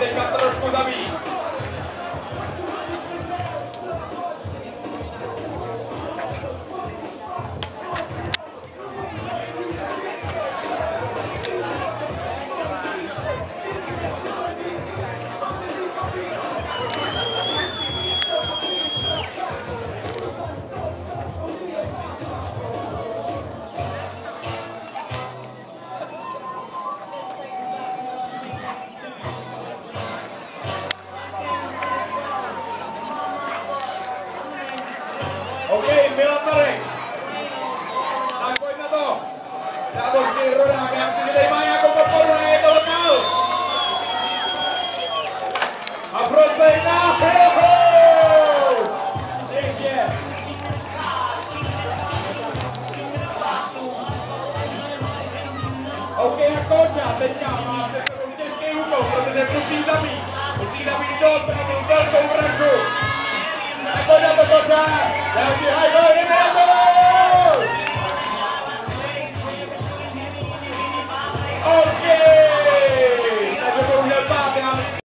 teďka trošku zabít. OK, Milan Marek. Tak pojď na to. Závodský rodák, já si, že tady má nějakou podporu, ne, je to lokál. A prosej na Pěkně. OK, jak končá, teďka má před sebou těžký úkol, protože musí zabít do velkou vraždu. Pojď na to, Kočák! Další high five, jdeme na to! OK!